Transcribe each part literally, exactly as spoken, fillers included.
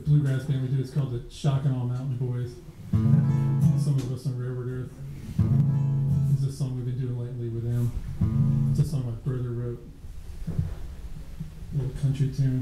bluegrass band we do. It's called the Shock and All Mountain Boys. Some of us on Railroad Earth. This is a song we've been doing lately with them. It's a song my brother wrote. A little country tune.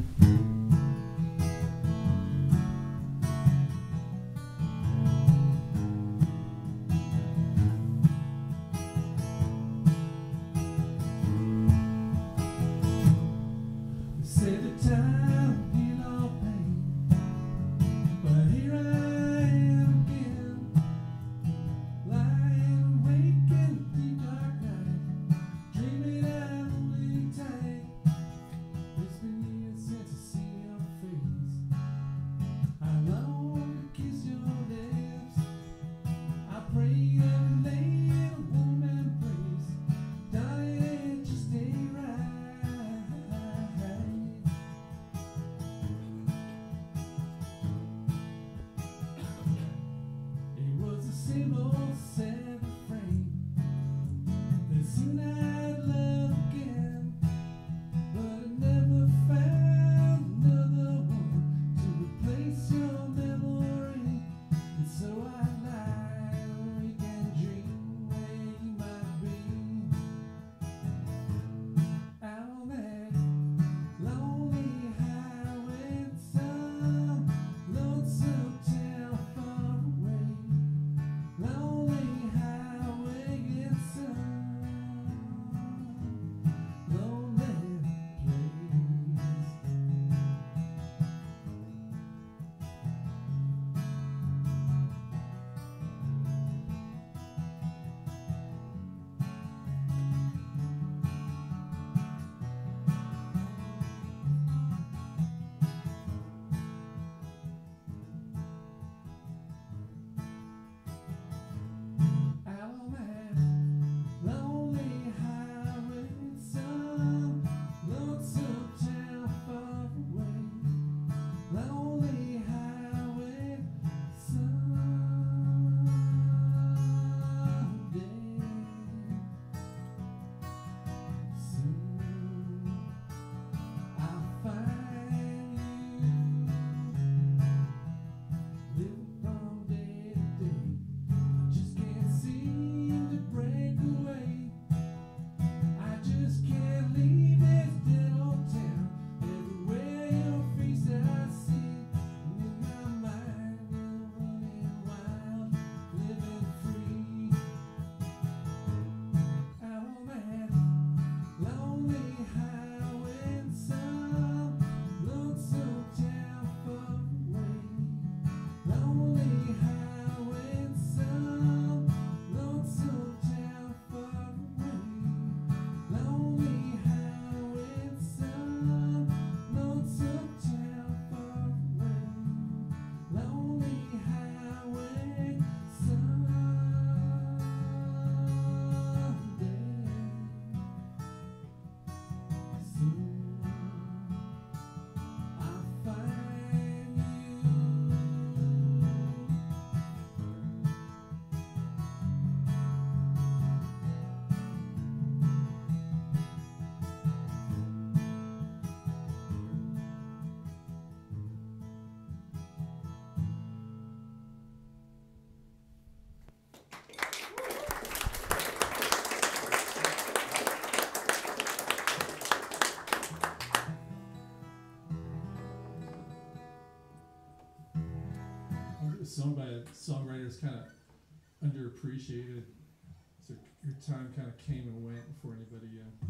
Song by a songwriter is kind of underappreciated. So your time kind of came and went before anybody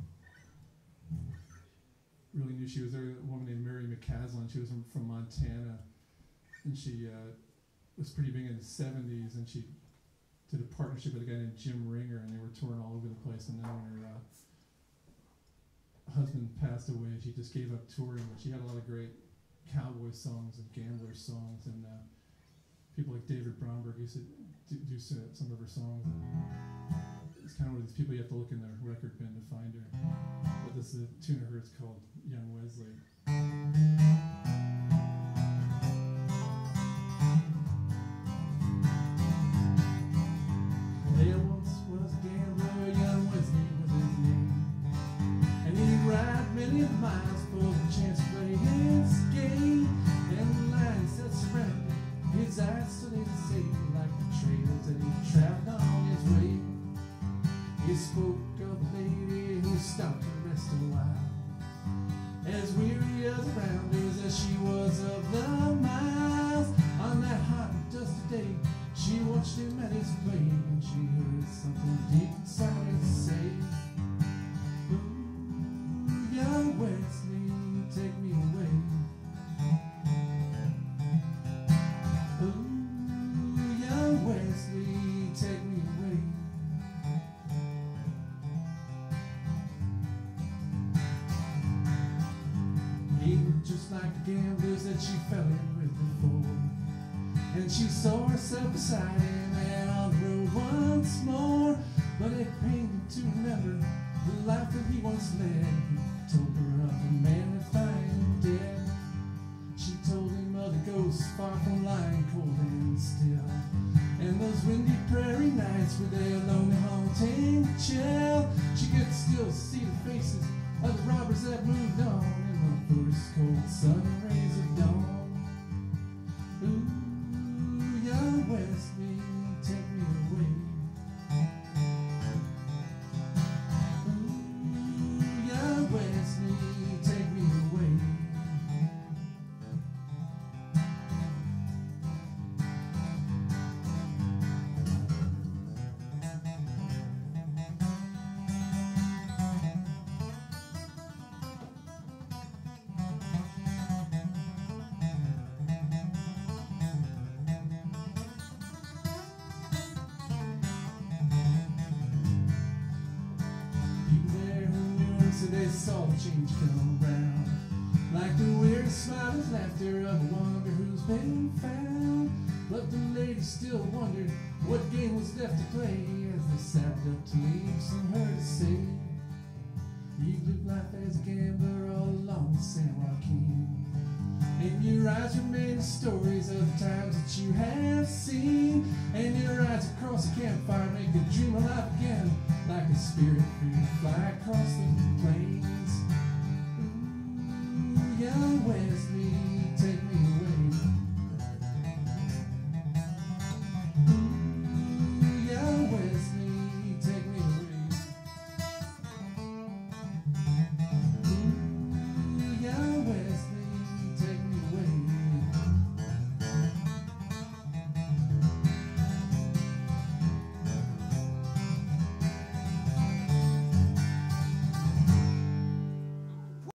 uh, really knew she was there. A woman named Mary McCaslin. She was from, from Montana, and she uh, was pretty big in the seventies. And she did a partnership with a guy named Jim Ringer, and they were touring all over the place. And then when her uh, husband passed away, she just gave up touring. But she had a lot of great cowboy songs and gambler songs, and uh, people like David Bromberg used to do, do some of her songs. It's kind of one of these people you have to look in their record bin to find her. But this is a tune of hers called Young Wesley. There once was a gambler, Young Wesley was his name, and he'd ride many miles for the chance to play his game. And the line grass that surrounded his eyes stood in the sea like the trails that he traveled on his way. He spoke of the lady who stopped to rest a while, as weary as around us as she was of the miles. On that hot and dusty day, she watched him at his play, and she heard something deep inside him say, "Ooh, young Wesley, take me away. Ooh, young Wesley, take me away." He was just like the gamblers that she fell in with before, and she saw herself beside him and on the road once more. But it pained him to remember the life that he once led. He told her of a man that's lying dead. She told him of the ghosts far from lying cold and still, and those windy prairie nights with their lonely haunting chill. She could still see the faces of the robbers that moved on in the first cold sun rays of dawn. Ooh, young Wesley, take me away. Ooh, young Wesley, take me away. So they saw the change come round, like the weird smiling laughter of a wonder who's been found. But the lady still wondered what game was left to play, as they sat up to leave some her to say. You live life as a gambler all along San Joaquin, and your eyes remain the stories of the times that you have seen. And your eyes across a campfire make a dream of life again, like a spirit free to fly across the